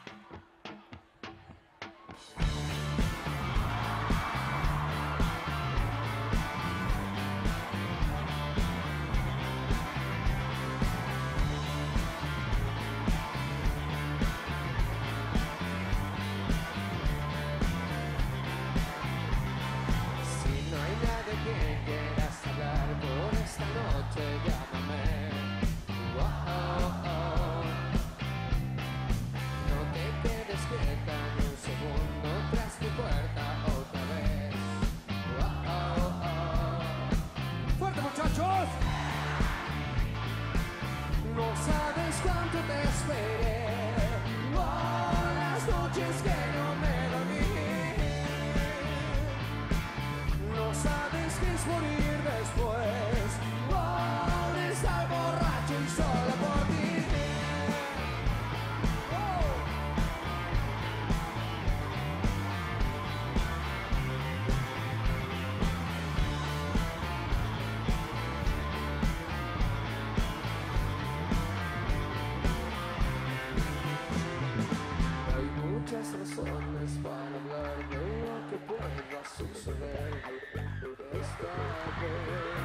No sabes cuánto te esperé, oh, las noches que no me dormí. No sabes qué es morir después, oh, de estar borracho y solo por ti. Muchas razones para hablar de lo que pueda suceder esta vez.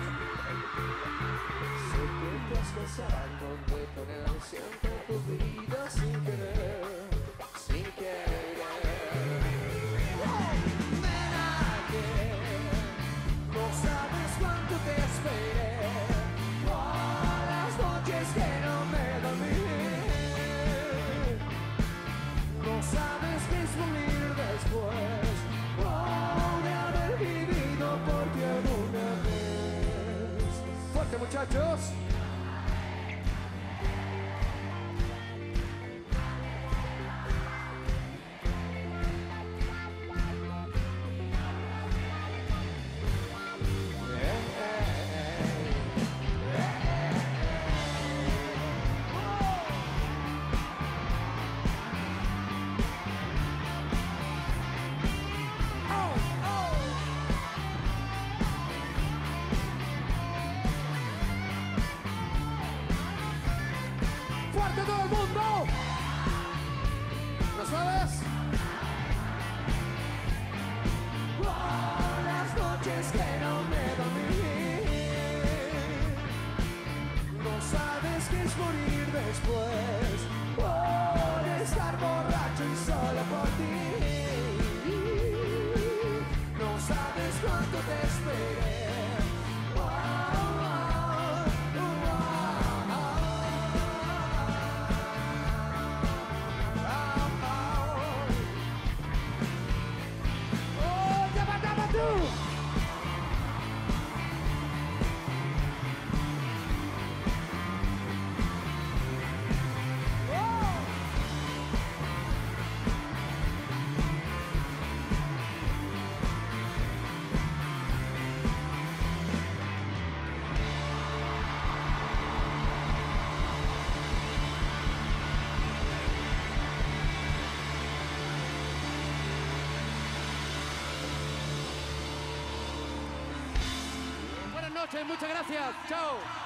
Sé que te has cansado de poner siempre tu vida sin querer, sin querer. Nena, que no sabes cuánto te esperé, oh, las noches que no me dormí. No sabes qué es morir después, oh, de haber vivido por ti alguna vez. ¡Fuerte, muchachos! ¡Todo el mundo! ¿Lo sabes? Oh, las noches que no me dormí. No sabes qué es morir después, oh, de estar borracho y solo por ti. No sabes cuánto te esperé. Muchas gracias. Chao.